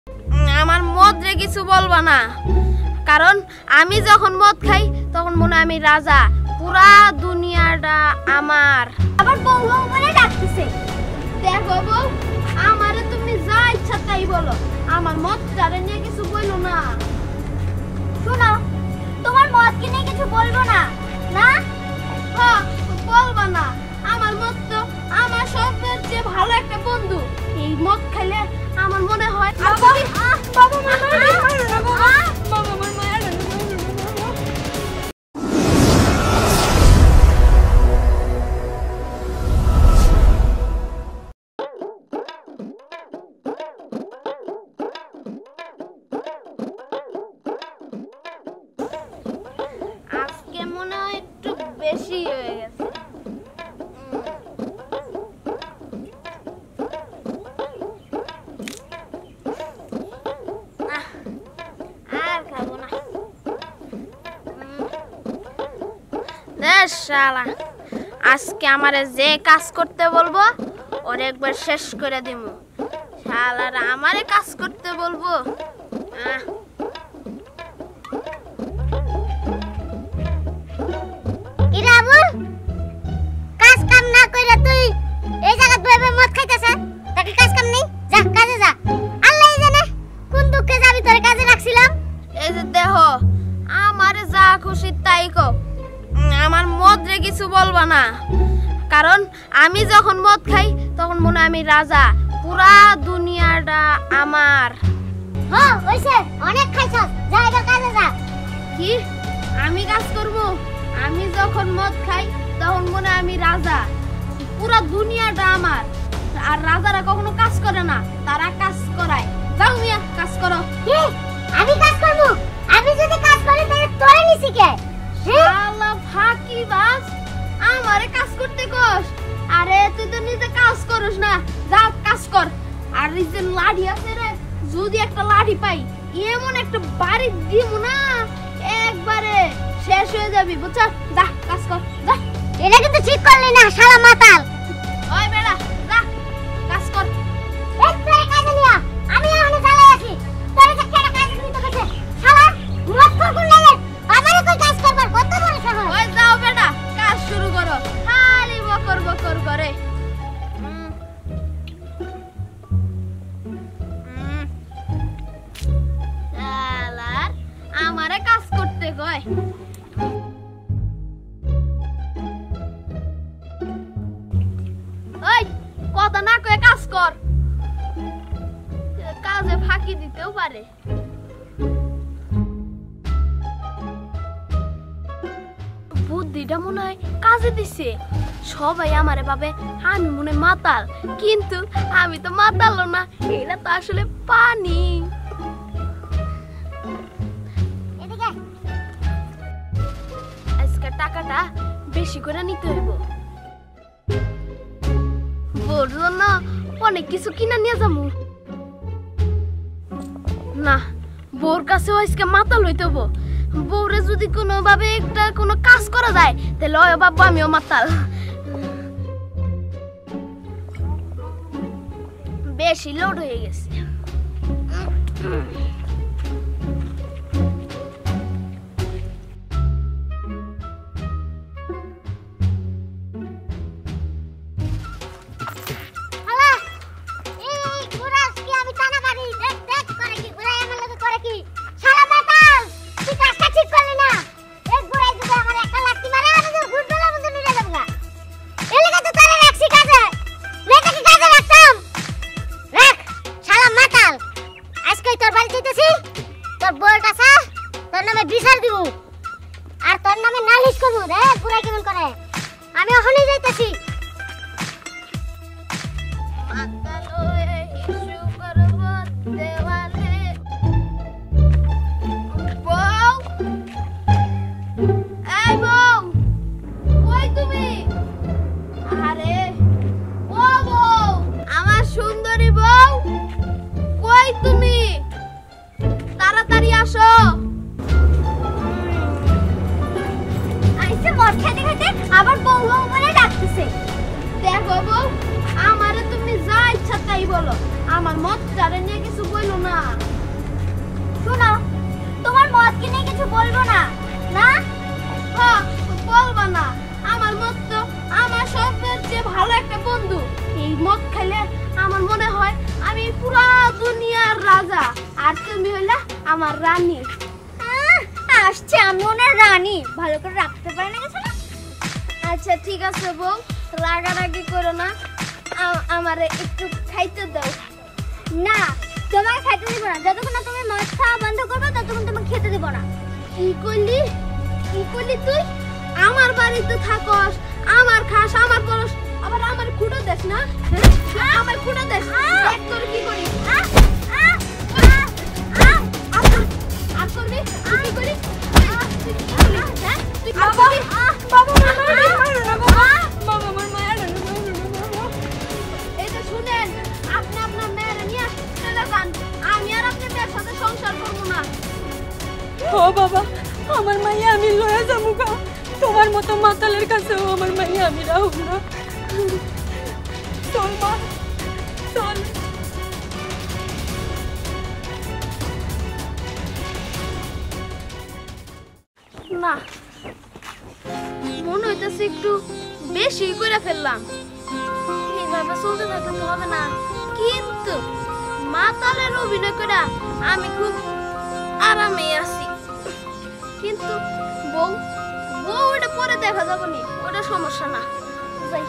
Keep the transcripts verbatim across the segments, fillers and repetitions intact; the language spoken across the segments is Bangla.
আমার মদ রে কিছু বলবা না, কারণ আমি যখন মদ খাই তখন মনে আমি রাজা, পুরা দুনিয়াটা আমার। আবার বউ বউ বলে ডাকতেছে। দেখো বউ, আমারে তুমি যা ইচ্ছা তাই বলো, আমার মদ টারে নিয়ে কিছু বইলো না। শোনো, তোমার মদ কিনে কিছু বলবো না না? হ্যাঁ, বলবা না। আমার মদ তো আমার সবচেয়ে চেয়ে ভালো একটা বন্ধু। এই মদ খাইলে আমার মনে হয় বাবা বাবা মামা বাবা মামা আজকে মনে হয় একটু বেশি হয়ে গেছে। আর খাবো না। শালা, আজকে আমারে যে কাজ করতে বলবো ওর একবার শেষ করে দিব। শালারা আমারে কাজ করতে বলবো। আহ কাজ কাম না কইরা তুই এই জায়গা বইবে মদ খাইতেছ? তাকে কাজ কাম নেই, যা কাজে যা। আল্লাহই জানে কোন দুঃখে যাবি, তোর কাজে রাখছিলাম। এই যে দেখো, আমারে যা খুশি তাই কও, আমার মদ রে কিছু বলবা না, কারণ আমি যখন মদ খাই তখন মনে আমি রাজা, পুরা দুনিয়াটা আমার। হ্যাঁ হইছে, অনেক খাইছস, যা এবার কাজে যা। কি আমি কাজ করব? আমি যখন মদ খাই তখন মনে আমি রাজা, পুরা দুনিয়াটা আমার। আর রাজারা কখনো কাজ করে না, তারা কাজ করায়। যাও মিয়া, কাজ করো। কি আমি কাজ করব? আমি যদি কাজ করি তাহলে তোরে নিছি কে? শালা ফাঁকিবাজ, আমারে কাজ করতে কস? আরে তুই তো নিজে কাজ করস না, যা কাজ কর। আর এই যে লাঠি আছে রে, যদি একটা লাঠি পাই এমন একটা বাড়ি দিব না, একবারে শেষ হয়ে যাবি, বুঝছ? যা কাজ কর, যা। এটা কিন্তু ঠিক করলি না, শালা মাতাল। ওই বেড়া, যা কাজ কর। এই তুই কাজে নিয়া, আমি এখনো চালাই আছি। তোরে যে কেন কাজে দিতে গেছে? শালা মদ খোর লাগে, আমারে কই কাজ করবার কত বড় সাহস? ওই যাও বেটা, কাজ শুরু করো। খালি বকর বকর করে। শালার আমারে কাজ করতে কয়। ওই কথা না কয়ে কাজ কর, কাজে ফাঁকি দিতেও পারে। বুদ্ধিটা মনে হয় কাজে দিছে। সবাই আমারে ভাবে আমি মনে মাতাল, কিন্তু আমি তো মাতালও না, এটা তো আসলে পানি। এদিকে আজকে টাকাটা বেশি করে নিতে হইব। বোর জন্য অনেক কিছু কিনা নিয়ে যাবো না, বোর কাছেও আজকে মাতাল হইতে হবো। বউরে যদি কোনো ভাবে একটা কোনো কাজ করা যায় তাহলে ওই ভাববো আমিও মাতাল। বেশি লোড হয়ে গেছে। শালা এই গুরাস কি আমি টানা মারি, দেখ দেখ করে কি গুরাই আমার লগে করে কি? শালা মাতাল, তুই কাজটা ঠিক করলি না। এই গুরাই যদি আমার একটা লাঠি মারে, আমি তো গুড়বেলা বন্ধ নিয়ে যাব না। এই লাগা তো তারে রাখছি কাজে, মেয়েটা কি কাজে রাখতাম? রাখ শালা মাতাল, আজকে তোর বাড়ি যাইতেছি, তোর বউর কাছে তোর নামে বিচার দিব আর তোর নামে নালিশ করব। দেখ গুরাই কেমন করে, আমি ওখানেই যাইতেছি। মাতাল হয়ে ইস্যু করব দেওয়ালে। বউ, এই বউ, কই তুমি? আরে ও বউ, আমার সুন্দরী বউ, কই তুমি? তাড়াতাড়ি আসো। আইসে মদ খেতে খেতে আবার বউ বউ বলে ডাকতেছে। দেখো বউ, আমারে তুমি যা ইচ্ছা তাই বলো, আমার মত জারে নিয়ে কিছু বইলো না। শোনো, তোমার মত কি নিয়ে কিছু বলবো না না? হ্যাঁ, বলবা না। আমার মত তো আমার সবচেয়ে চেয়ে ভালো একটা বন্ধু। এই মদ খাইলে আমার মনে হয় আমি পুরা দুনিয়ার রাজা, আর তুমি হইলা আমার রানী। আসছে আমি ওনার রানী, ভালো করে রাখতে পারে না গেছে না। আচ্ছা ঠিক আছে বউ, রাগারাগি করো না, আমারে একটু খাইতে দাও। না, তোমার খাইতে দিব না। যতক্ষণ না তুমি মদ খাওয়া বন্ধ করবে ততক্ষণ তোমাকে খেতে দিব না। কি করলি কি করলি তুই? আমার বাড়িতে থাকস, আমার খাস, আমার পরস, আবার আমার খুঁটো দেশ না? আমার খুঁটো দেশ দেখ তোর কি করি। আর করবি কি করি? তুই বাবা বাবা বাবা এই যে শুনেন, আপনি আপনার মেয়ের নিয়ে চলে যান। আমি আর আপনার মেয়ের সাথে সংসার করবো না। ও বাবা, আমার মাইয়া আমি লয়ে যাবো গা। তোমার মতো মাতালের কাছেও আমার মাইয়া আমি রাখব না। চল মা, চল। না, মনে হইতেছে একটু বেশি করে ফেললাম। এইভাবে চলতে থাকলে তো হবে না। কিন্তু মাতালের অভিনয় করে আমি খুব আরামে আছি। কিন্তু বউ বউ ওটা পরে দেখা যাবো নি, ওটা সমস্যা না। যাই।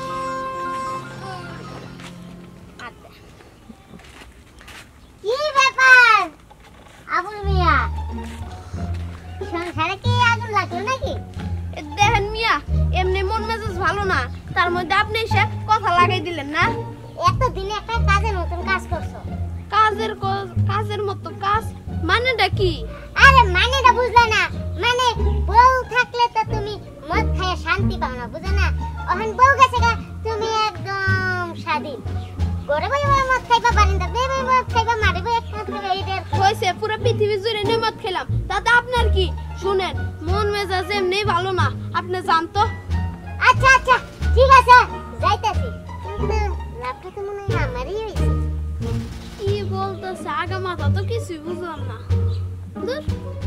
কি ব্যাপার আবুল মিয়া, সংসারে কি আগুন লাগলো নাকি? দেখেন মিয়া, এমনি মন মেজাজ ভালো না, তার মধ্যে আপনি এসে কথা লাগাই দিলেন না। এতদিনে একটা কাজের মতন কাজ করছো। কাজের কাজের মতো কাজ মানেটা কি? আরে মানেটা বুঝলে না? মানে বউ থাকলে তো তুমি মদ খায় শান্তি পাও না, বুঝো না? ওখান বউ গেছে গা, তুমি একদম স্বাধীন। ঘরে বই মদ খাইবা, বারিন্দা বই বই মদ খাইবা, মারি বই একসাথে এইটার হইছে। পুরো পৃথিবী জুড়ে নিয়ে মদ খেলাম, তাতে আপনার কি? শুনেন, মন মেজাজ এমনি ভালো না, আপনি জান তো। আচ্ছা আচ্ছা ঠিক আছে, যাইতাছি। কিন্তু লাভটা তো মনে হয় আমারই হইছে। কি বলতেছে আগা মাথা তো কিছুই বুঝলাম না। দূর।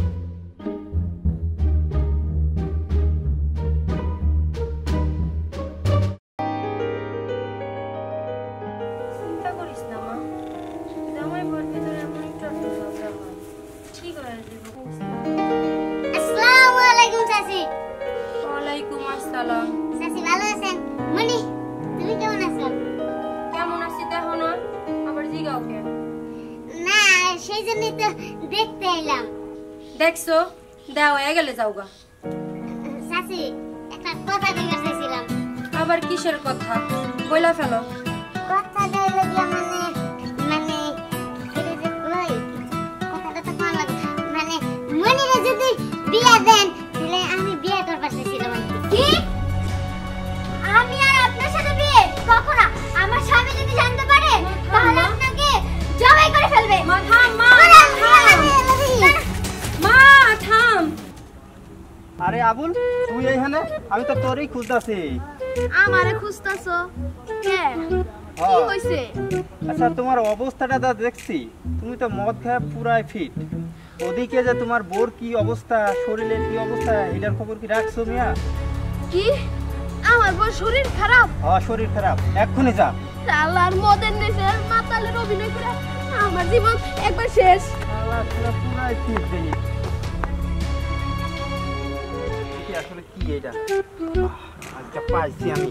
চিন্তা করিস না মা, জামাই বর ভিতরে এমন একটু একটু ঝগড়া হয়, ঠিক হয়ে যাবে। আসসালামু আলাইকুম চাচি। ওয়ালাইকুম আসসালাম। চাচি ভালো আছেন? মনি, তুমি কেমন আছো? কেমন আছি দেখো না, আবার জিগাও কেন? না, সেই জন্যই তো দেখতে এলাম। দেখছো, দেও হয়ে গেলে যাওগা। চাচি, একটা কথা জিজ্ঞাসা চাইছিলাম। আবার কিসের কথা? বইলা ফেলো। কথা দিলে মানে মানে এটা যে কই, কথাটা তো কোন লাগে মানে মনিরে যদি বিয়া দেন তাহলে আমি বিয়া করবার চাইছিলাম। কি? আমি আর আপনার সাথে বিয়ে? কখনো? আমার স্বামী যদি জানতে পারে তাহলে আপনাকে জবাই করে ফেলবে। মা থাম, মা থাম, মা থাম। আরে আবুল, তুই এইখানে? আমি তো তোরই খুঁজতাছি। আমারে খুঁজতাছো কে? কি হইছে? আচ্ছা, তোমার অবস্থাটা যা দেখছি, তুমি তো মদ খায় পুরাই ফিট। ওদিকে যে তোমার বোর কি অবস্থা, শরীরের কি অবস্থা, এটার খবর কি রাখছো মিয়া? কি? আমার বউ শরীর খারাপ? হ্যাঁ, শরীর খারাপ, এক্ষুনি যা। শালার মদের নেশে মাতালের অভিনয় করে আমার জীবন একবার শেষ। শালা পুরা পুরাই ফিট দেখি। কি আসলে কি এটা? আজকে পাইছি আমি।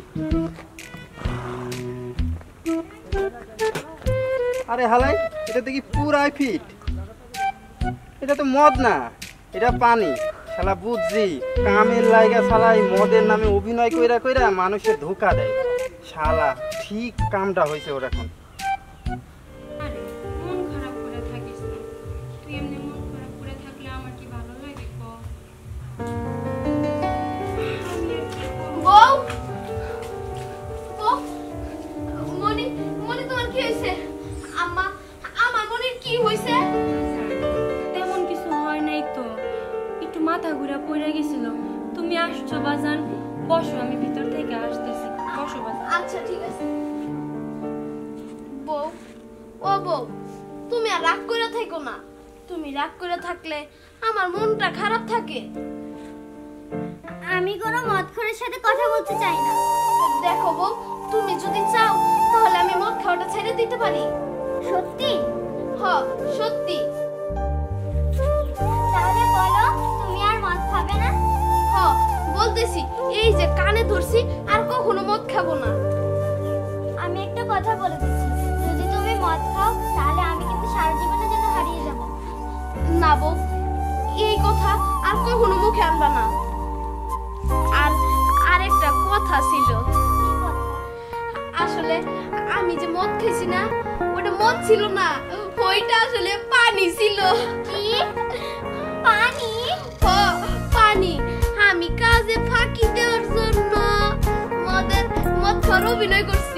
আরে হালাই, এটা দেখি পুরাই ফিট। এটা তো মদ না, এটা পানি। শালা বুঝছি, কামের লাইগা শালা এই মদের নামে অভিনয় কইরা কইরা মানুষের ধোঁকা দেয়। শালা ঠিক কামটা হয়েছে ওর এখন। আরে মন খারাপ করে থাকিস না, তুই এমনি মন খারাপ করে থাকলে আমার কি ভালো লাগে কো? বউ বউ মনি, মনি তোমার কি হইছে? আম্মা, আমার মনির কি হইছে? তেমন কিছু হয় নাই তো, একটু মাথা ঘুরে পড়ে গেছিল। তুমি আসছো বাজান, বসো, আমি ভিতর থেকে আসতেছি। বসো বাজান। আচ্ছা ঠিক আছে। বউ, ও বউ, তুমি আর রাগ করে থাকো না। তুমি রাগ করে থাকলে আমার মনটা খারাপ থাকে। আমি কোনো মদখোরের সাথে কথা বলতে চাই না। দেখো বউ, তুমি যদি চাও তাহলে আমি মদ খাওয়াটা ছেড়ে দিতে পারি। সত্যি? হ, সত্যি। তাহলে বলো, তুমি আর মদ খাবে না? হ, বলতেছি, এই যে কানে ধরছি, আর কখনো মদ খাবো না। আমি একটা কথা বলে দিচ্ছি, যদি তুমি মদ খাও তাহলে আমি কিন্তু সারা জীবনের জন্য হারিয়ে যাব। না বউ, এই কথা আর কখনো মুখে আনবা না। আর আরেকটা কথা ছিল, আসলে আমি যে মদ খেয়েছি না, ওটা মদ ছিল না, ওইটা আসলে পানি ছিল। কি? পানি? হ, পানি। আমি কাজে ফাঁকি দেওয়ার জন্য মদের মদ খাওয়ার অভিনয় করছি।